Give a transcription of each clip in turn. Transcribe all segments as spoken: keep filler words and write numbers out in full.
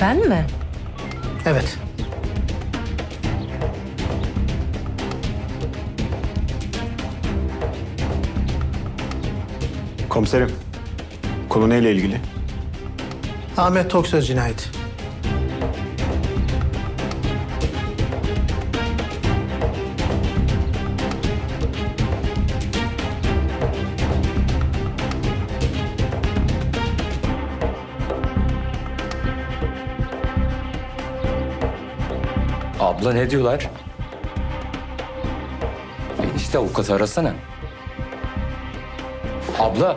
Ben mi? Evet. Komiserim, konu neyle ilgili? Ahmet Toksöz cinayeti. Abla ne diyorlar? Enişte avukatı arasana. Abla.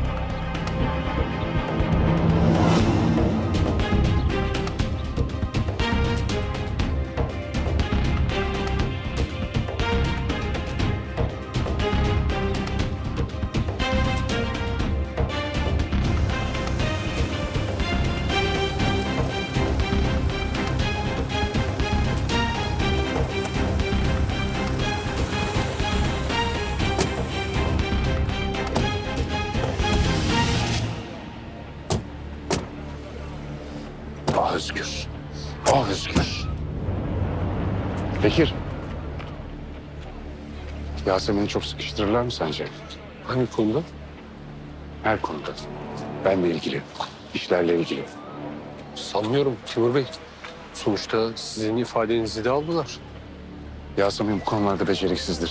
Ah Özgür. Ah Özgür. Bekir. Yasemin'i çok sıkıştırırlar mı sence? Hangi konuda? Her konuda. Benle ilgili. İşlerle ilgili. Sanmıyorum Timur Bey. Sonuçta sizin ifadenizi de aldılar. Yasemin bu konularda beceriksizdir.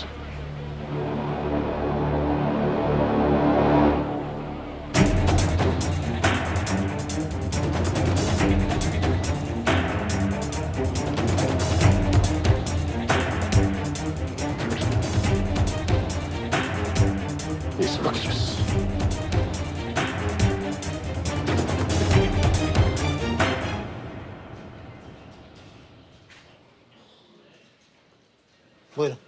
Neyse bakacağız. Buyurun.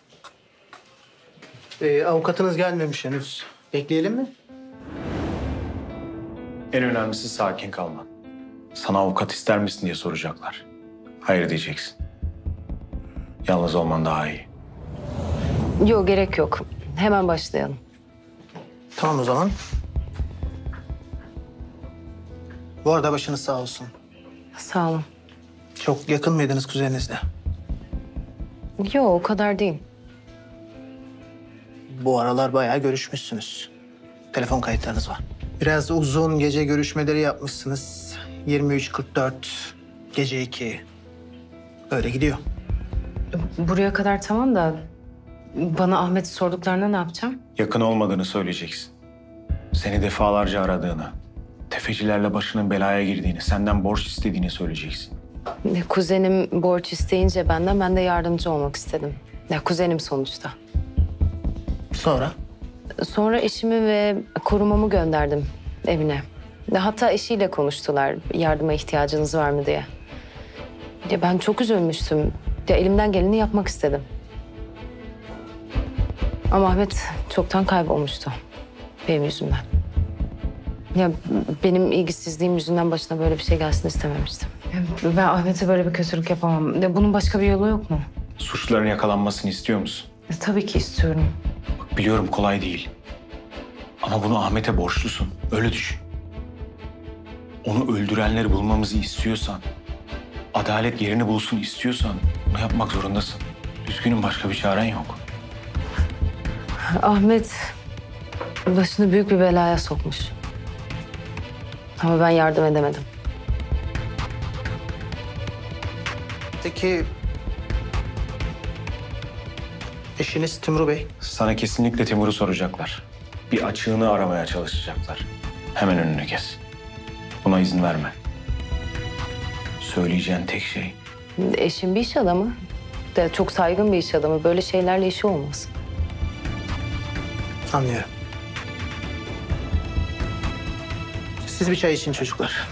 Ee, avukatınız gelmemiş henüz. Bekleyelim mi? En önemlisi sakin kalman. Sana avukat ister misin diye soracaklar. Hayır diyeceksin. Yalnız olman daha iyi. Yok, gerek yok. Hemen başlayalım. Tamam o zaman. Bu arada başınız sağ olsun. Sağ olun. Çok yakın mıydınız kuzeninizle? Yok, o kadar değil. Bu aralar bayağı görüşmüşsünüz. Telefon kayıtlarınız var. Biraz uzun gece görüşmeleri yapmışsınız. yirmi üç kırk dört, gece iki. Böyle gidiyor. Buraya kadar tamam da bana Ahmet'i sorduklarında ne yapacağım? Yakın olmadığını söyleyeceksin. Seni defalarca aradığını, tefecilerle başının belaya girdiğini, senden borç istediğini söyleyeceksin. Kuzenim borç isteyince benden, ben de yardımcı olmak istedim. Ya kuzenim sonuçta. Sonra? Sonra eşimi ve korumamı gönderdim evine. Hatta eşiyle konuştular, yardıma ihtiyacınız var mı diye. Ya ben çok üzülmüştüm. Ya elimden geleni yapmak istedim. Ama Ahmet çoktan kaybolmuştu benim yüzümden. Ya benim ilgisizliğim yüzünden başına böyle bir şey gelsin istememiştim. Ya ben Ahmet'e böyle bir kötülük yapamam. Ya bunun başka bir yolu yok mu? Suçluların yakalanmasını istiyor musun? Ya tabii ki istiyorum. Bak, biliyorum kolay değil. Ama bunu Ahmet'e borçlusun. Öyle düşün. Onu öldürenleri bulmamızı istiyorsan, adalet yerini bulsun istiyorsan bunu yapmak zorundasın. Üzgünüm, başka bir çaren yok. Ahmet başını büyük bir belaya sokmuş. Ama ben yardım edemedim. Peki eşiniz Timur Bey? Sana kesinlikle Timur'u soracaklar. Bir açığını aramaya çalışacaklar. Hemen önünü kes. Buna izin verme. Söyleyeceğin tek şey Eşim bir iş adamı. De çok saygın bir iş adamı. Böyle şeylerle işi olmaz. Anlıyorum. Siz bir çay için çocuklar.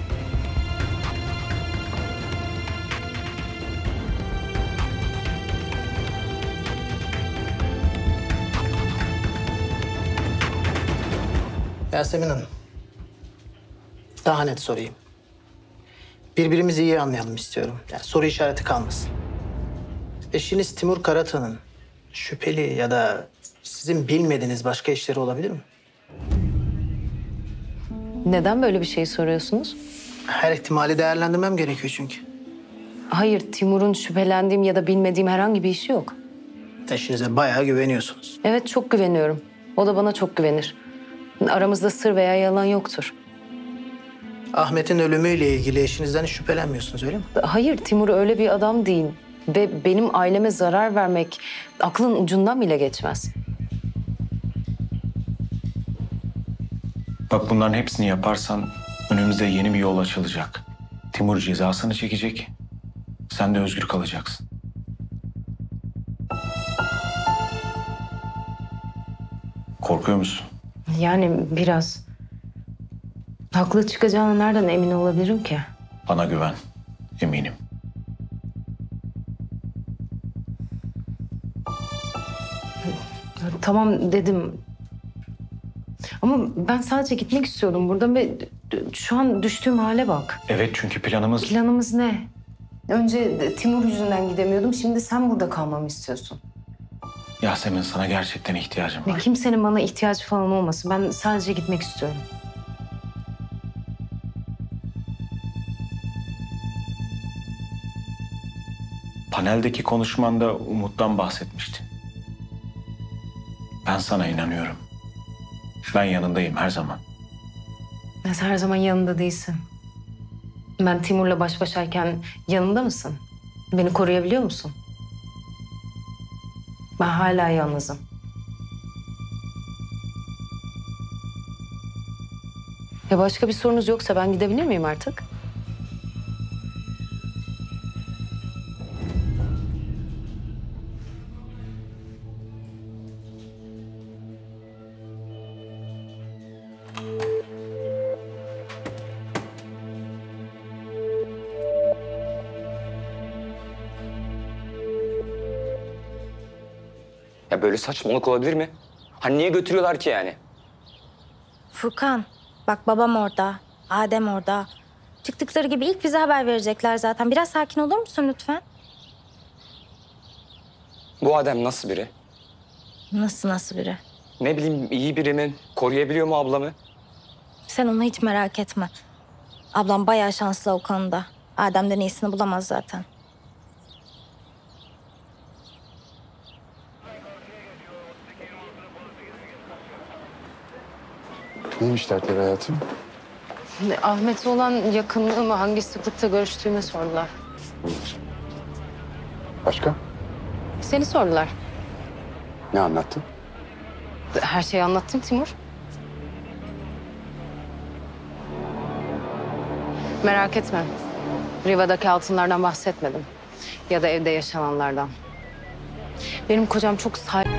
Yasemin Hanım. Daha net sorayım. Birbirimizi iyi anlayalım istiyorum. Yani soru işareti kalmasın. Eşiniz Timur Karatan'ın şüpheli ya da sizin bilmediğiniz başka işleri olabilir mi? Neden böyle bir şey soruyorsunuz? Her ihtimali değerlendirmem gerekiyor çünkü. Hayır, Timur'un şüphelendiğim ya da bilmediğim herhangi bir işi yok. Eşinize bayağı güveniyorsunuz. Evet, çok güveniyorum. O da bana çok güvenir. Aramızda sır veya yalan yoktur. Ahmet'in ölümüyle ilgili eşinizden hiç şüphelenmiyorsunuz öyle mi? Hayır, Timur öyle bir adam değil. Ve benim aileme zarar vermek aklın ucundan bile geçmez. Bak bunların hepsini yaparsan önümüzde yeni bir yol açılacak. Timur cezasını çekecek. Sen de özgür kalacaksın. Korkuyor musun? Yani biraz. Haklı çıkacağına nereden emin olabilirim ki? Bana güven. Eminim. Tamam dedim. Ama ben sadece gitmek istiyordum buradan ve şu an düştüğüm hale bak. Evet çünkü planımız... Planımız ne? Önce Timur yüzünden gidemiyordum. Şimdi sen burada kalmamı istiyorsun. Yasemin sana gerçekten ihtiyacım Ve var. kimsenin bana ihtiyacı falan olmasın. Ben sadece gitmek istiyorum. Paneldeki konuşmanda Umut'tan bahsetmiştin. Ben sana inanıyorum. Ben yanındayım her zaman. Ya sen her zaman yanında değilsin. Ben Timur'la baş başayken yanında mısın? Beni koruyabiliyor musun? Ben hala yalnızım. Ya başka bir sorunuz yoksa ben gidebilir miyim artık? Ya böyle saçmalık olabilir mi? Hani niye götürüyorlar ki yani? Furkan, bak babam orada, Adem orada. Çıktıkları gibi ilk bize haber verecekler zaten. Biraz sakin olur musun lütfen? Bu Adem nasıl biri? Nasıl nasıl biri? Ne bileyim iyi biri mi? Koruyabiliyor mu ablamı? Sen onu hiç merak etme. Ablam bayağı şanslı o konuda. Adem'den iyisini bulamaz zaten. Neymiş dertleri hayatım? Ahmet'e olan yakınlığımı, hangi sıklıkta görüştüğümü sordular. Başka? Seni sordular. Ne anlattın? Her şeyi anlattım Timur. Merak etme. Riva'daki altınlardan bahsetmedim. Ya da evde yaşananlardan. Benim kocam çok say...